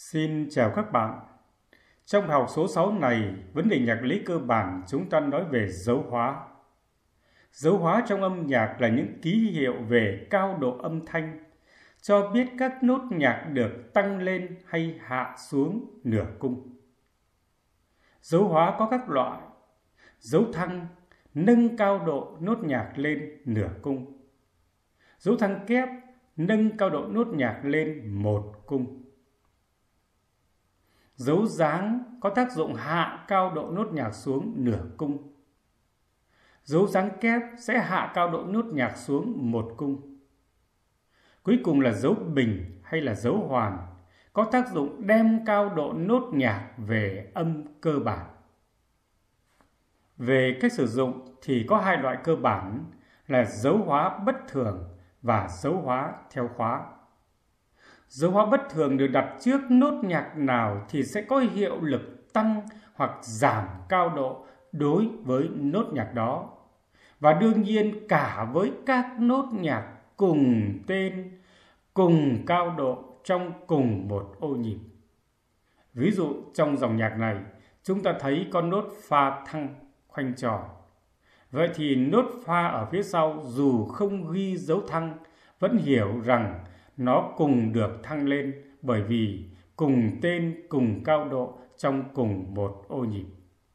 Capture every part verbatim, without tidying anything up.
Xin chào các bạn. Trong bài học số sáu này, vấn đề nhạc lý cơ bản chúng ta nói về dấu hóa. Dấu hóa trong âm nhạc là những ký hiệu về cao độ âm thanh, cho biết các nốt nhạc được tăng lên hay hạ xuống nửa cung. Dấu hóa có các loại: dấu thăng, nâng cao độ nốt nhạc lên nửa cung. Dấu thăng kép, nâng cao độ nốt nhạc lên một cung. Dấu dáng có tác dụng hạ cao độ nốt nhạc xuống nửa cung. Dấu dáng kép sẽ hạ cao độ nốt nhạc xuống một cung. Cuối cùng là dấu bình hay là dấu hoàn, có tác dụng đem cao độ nốt nhạc về âm cơ bản. Về cách sử dụng thì có hai loại cơ bản là dấu hóa bất thường và dấu hóa theo khóa. Dấu hóa bất thường được đặt trước nốt nhạc nào thì sẽ có hiệu lực tăng hoặc giảm cao độ đối với nốt nhạc đó, và đương nhiên cả với các nốt nhạc cùng tên, cùng cao độ trong cùng một ô nhịp. Ví dụ trong dòng nhạc này, chúng ta thấy có nốt pha thăng khoanh tròn. Vậy thì nốt pha ở phía sau dù không ghi dấu thăng, vẫn hiểu rằng nó cùng được thăng lên bởi vì cùng tên, cùng cao độ trong cùng một ô nhịp.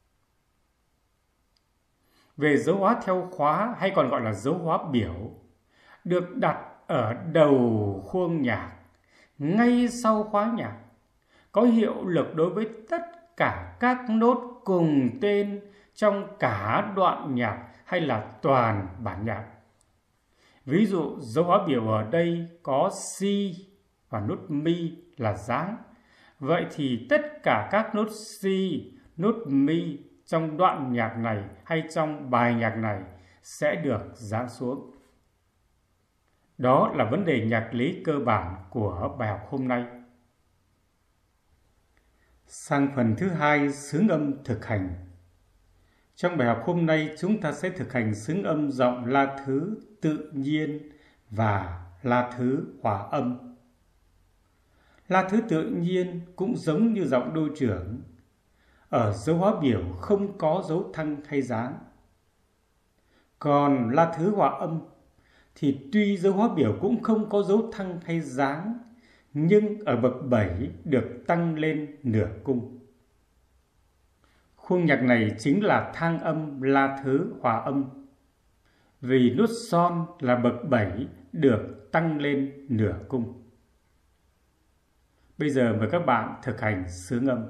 Về dấu hóa theo khóa hay còn gọi là dấu hóa biểu, được đặt ở đầu khuôn nhạc, ngay sau khóa nhạc, có hiệu lực đối với tất cả các nốt cùng tên trong cả đoạn nhạc hay là toàn bản nhạc. Ví dụ dấu hóa biểu ở đây có si và nốt mi là dáng. Vậy thì tất cả các nốt si, nốt mi trong đoạn nhạc này hay trong bài nhạc này sẽ được giáng xuống. Đó là vấn đề nhạc lý cơ bản của bài học hôm nay. Sang phần thứ hai, xướng âm thực hành. Trong bài học hôm nay chúng ta sẽ thực hành xướng âm giọng la thứ tự nhiên và la thứ hòa âm. La thứ tự nhiên cũng giống như giọng đô trưởng. Ở dấu hóa biểu không có dấu thăng hay dáng. Còn la thứ hòa âm thì tuy dấu hóa biểu cũng không có dấu thăng hay dáng, nhưng ở bậc bảy được tăng lên nửa cung. Khuôn nhạc này chính là thang âm la thứ hòa âm, vì nốt son là bậc bảy được tăng lên nửa cung. Bây giờ mời các bạn thực hành xướng âm.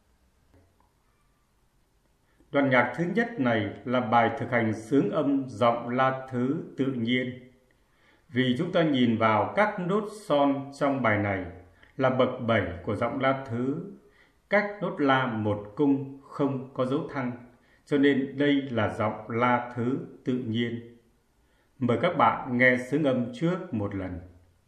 Đoạn nhạc thứ nhất này là bài thực hành xướng âm giọng la thứ tự nhiên. Vì chúng ta nhìn vào các nốt son trong bài này là bậc bảy của giọng la thứ, cách nốt la một cung, không có dấu thăng, cho nên đây là giọng la thứ tự nhiên. Mời các bạn nghe xướng âm trước một lần.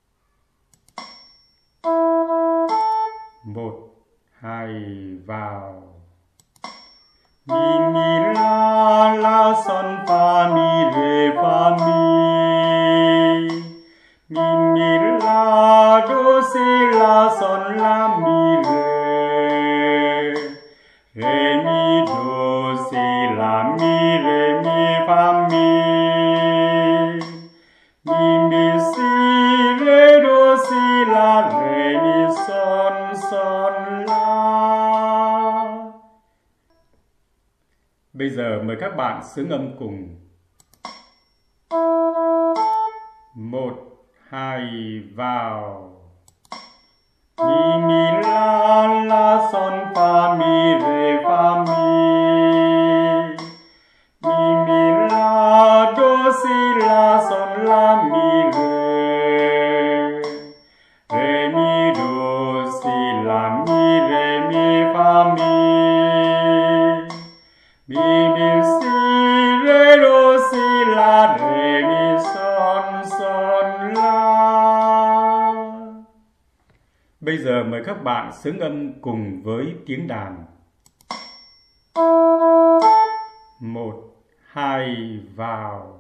Một, hai, vào. Mi mi la la son fa mi re fa mi. Mi mi la do si la son la mi re. Re mi do si la mi re mi fa mi. Mi mi si re do si la re mi son son la. Bây giờ mời các bạn xướng âm cùng. Một, hai, vào. Mi mi la la son fa mi re fa mi. Mi mi la do si la son la mi re. Re mi do si la mi re mi fa mi. Mi mi si re do si la re mi son son la. Bây giờ mời các bạn xướng âm cùng với tiếng đàn. Một, hai, vào.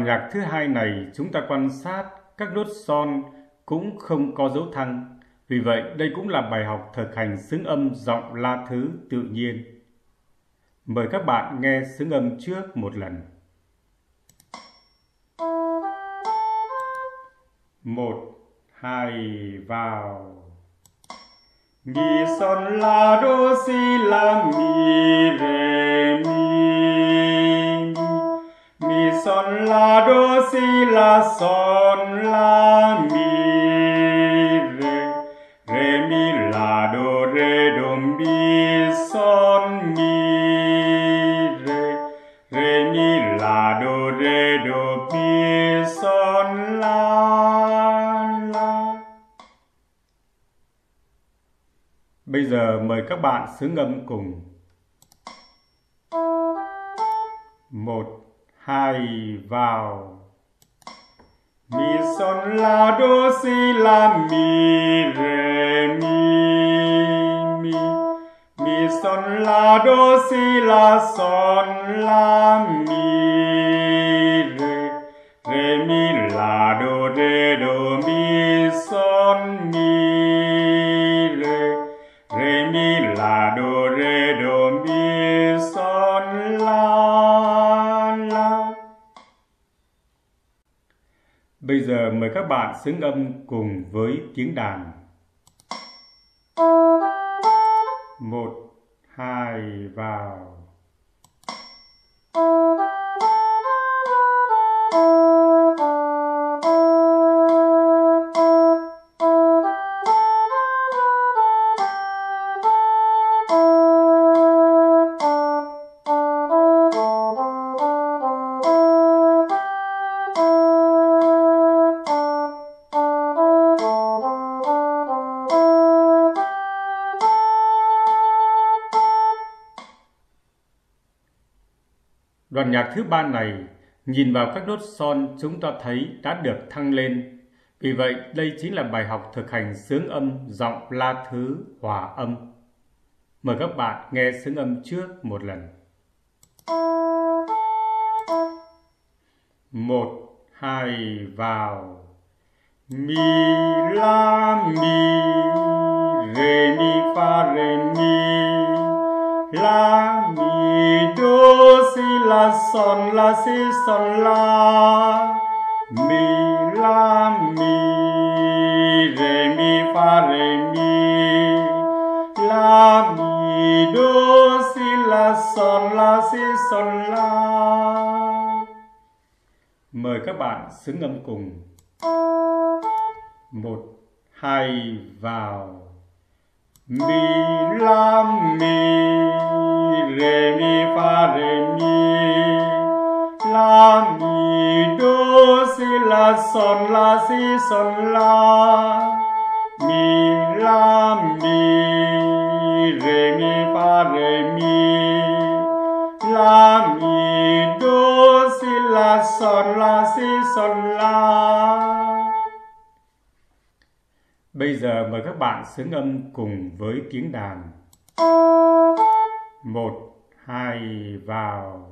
nhạc thứ hai này chúng ta quan sát các nốt son cũng không có dấu thăng. Vì vậy đây cũng là bài học thực hành xứng âm giọng La thứ tự nhiên. Mời các bạn nghe xứng âm trước một lần. Một, hai, vào. Mi son la do si la mi re mi. Mi son la do si la son la mi re. Re mi la do re do mi son mi re. Re mi la do re do mi son la la. Bây giờ mời các bạn xứng âm cùng. Một, hai, vào. Mi son la do si la mi re mi mi. Mi son la do si la son la mi re. Re mi la do re do mi son mi re. Re mi la do re do mi son la la. Bây giờ mời các bạn xứng âm cùng với tiếng đàn. Một, hai, vào. Đoạn nhạc thứ ba này, nhìn vào các nốt son chúng ta thấy đã được thăng lên. Vì vậy, đây chính là bài học thực hành xướng âm giọng La thứ hòa âm. Mời các bạn nghe xướng âm trước một lần. Một, hai, vào. Mi, la, mi, re, mi, fa, re, mi. La, mi, do, si, la, son, la, si, son, la. Mi, la, mi, re, mi, fa, re, mi. La, mi, do, si, la, son, la, si, son, la. Mời các bạn xứng âm cùng. Một, hai, vào. Mi, la, mi, re, mi, fa, re, mi. La, mi, do, si, la, son, la, si, son, la. Mi, la, mi, re, mi, fa, re, mi. La, mi, do, si, la, son, la, si, son, la. Bây giờ mời các bạn xứng âm cùng với tiếng đàn. Một, hai, vào.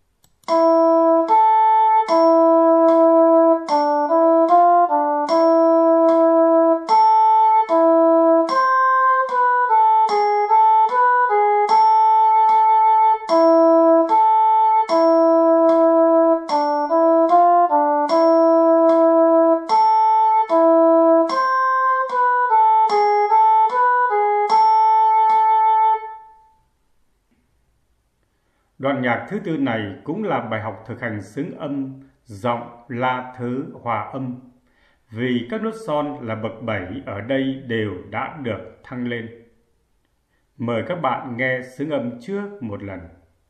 Đoạn nhạc thứ tư này cũng là bài học thực hành xứng âm giọng La thứ hòa âm. Vì các nốt son là bậc bảy ở đây đều đã được thăng lên. Mời các bạn nghe xứng âm trước một lần.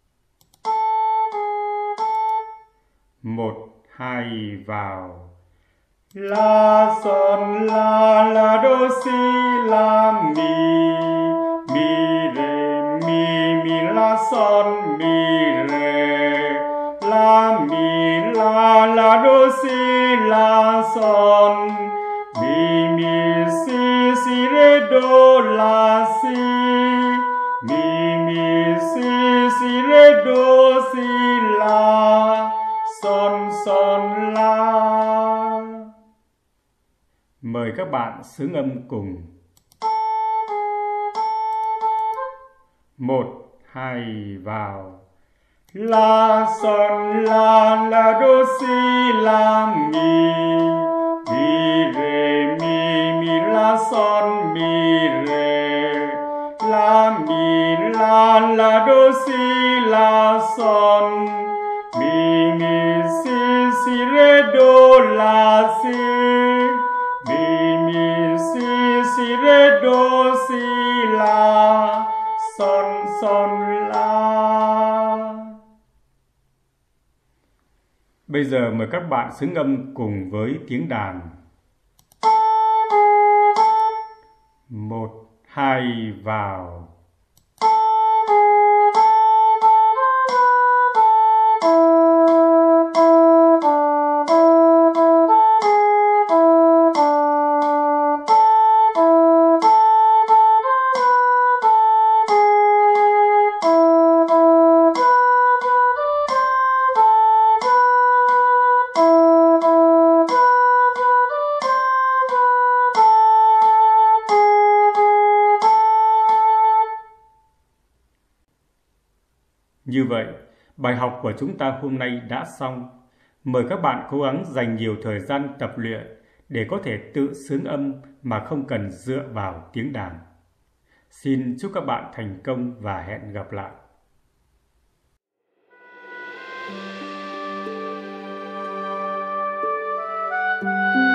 Một, hai, vào. La, son, la, la, do, si, la, mi. Mi, re, mi, mi, la, son, mi, re. La, mi, la, la, do, si, la, son. Mi, mi, si, si, re, do, la, si. Mi, mi, si, si, re, do, si, la. Son, son, Mời các bạn xướng âm cùng. Một, hai, vào. La son la la do si la mi mi re mi mi la son mi re la mi la la do si la son mi mi si si re do la si mi mi si si re do si la son son la. Bây giờ mời các bạn xướng âm cùng với tiếng đàn. Một, hai, vào. Như vậy, bài học của chúng ta hôm nay đã xong. Mời các bạn cố gắng dành nhiều thời gian tập luyện để có thể tự xướng âm mà không cần dựa vào tiếng đàn. Xin chúc các bạn thành công và hẹn gặp lại. Thank you.